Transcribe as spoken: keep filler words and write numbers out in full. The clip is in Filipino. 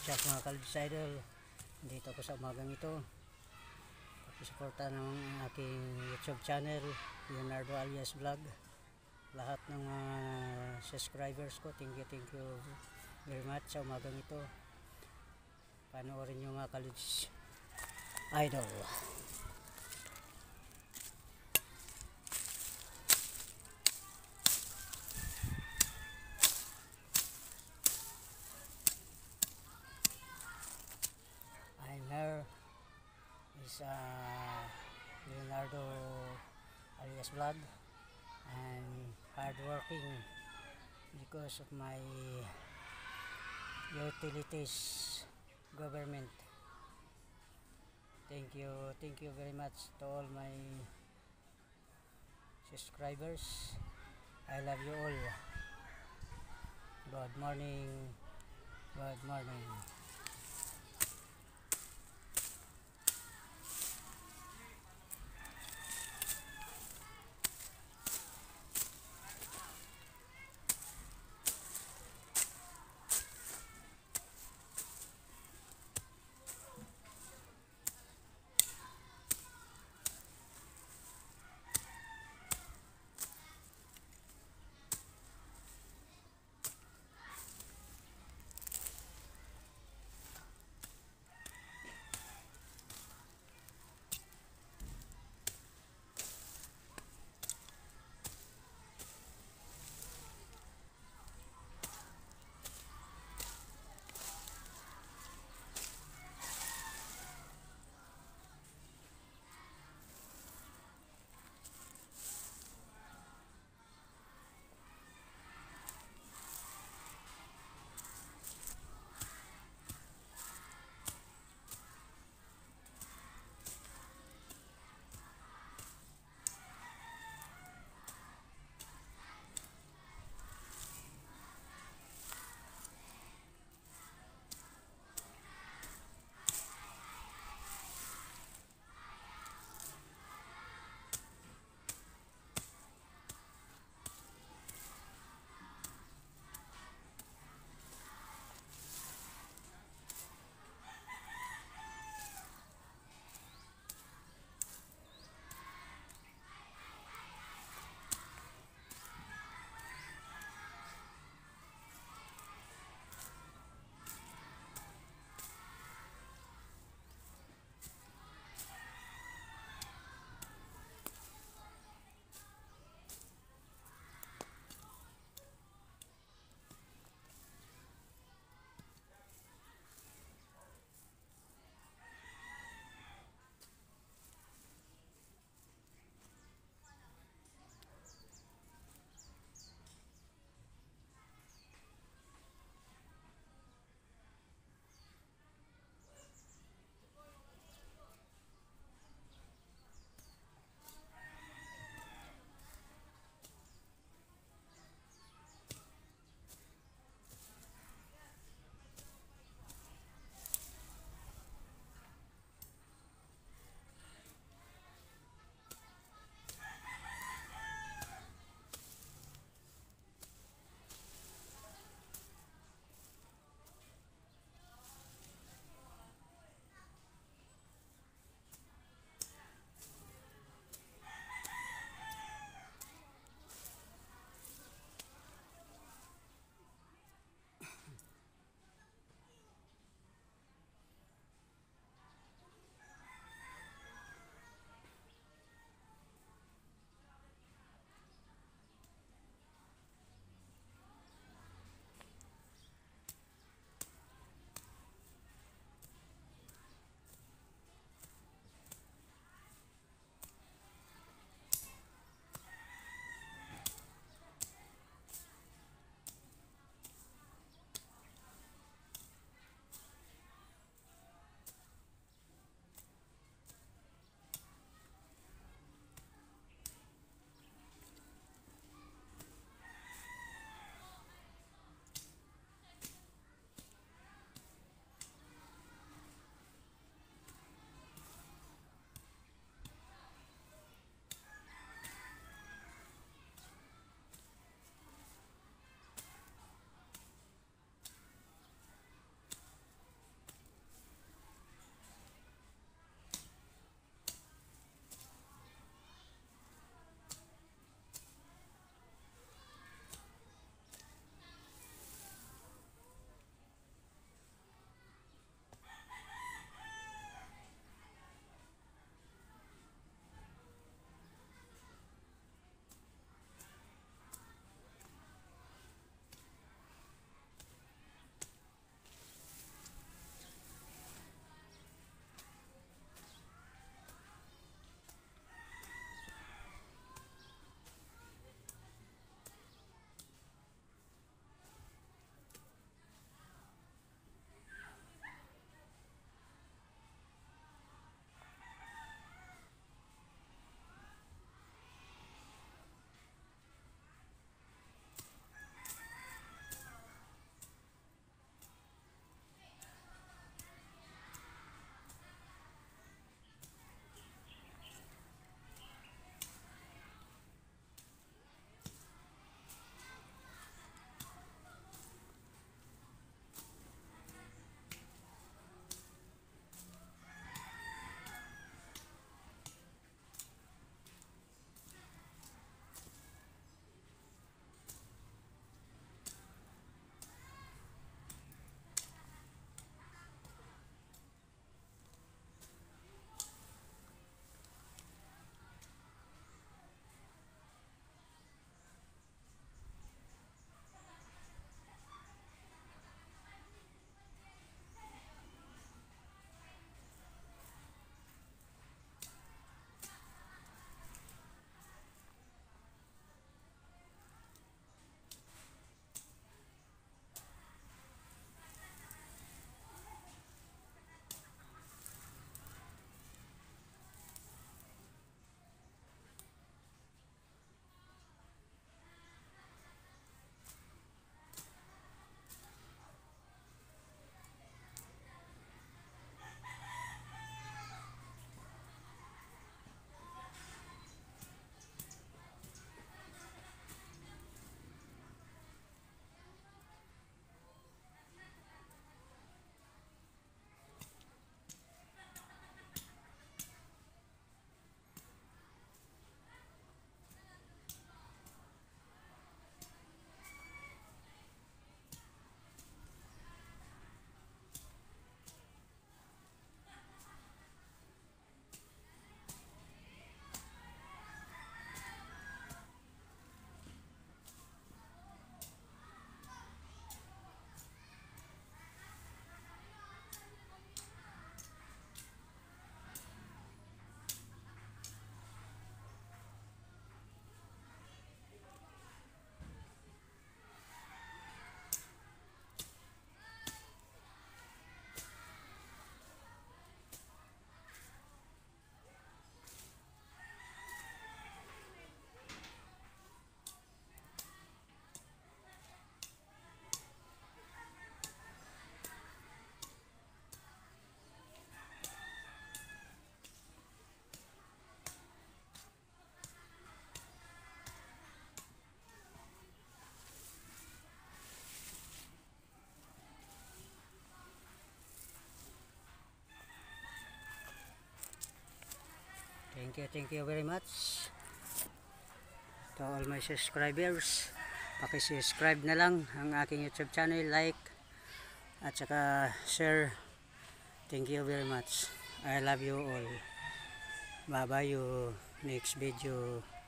What's up mga Kalbs Idol, dito ako sa umagang ito. Pakisuporta ng aking YouTube channel, Leonardo Alias Vlog. Lahat ng uh, subscribers ko, thank you, thank you very much sa umagang ito. Panoorin nyo mga Kalbs Idol. Here is uh, Leonardo Alias Vlog, and hardworking because of my utilities government. Thank you, thank you very much to all my subscribers. I love you all. Good morning, good morning. you, thank you very much to all my subscribers. Paki-subscribe na lang ang aking YouTube channel, like at saka share. Thank you very much. I love you all. Bye bye you next video.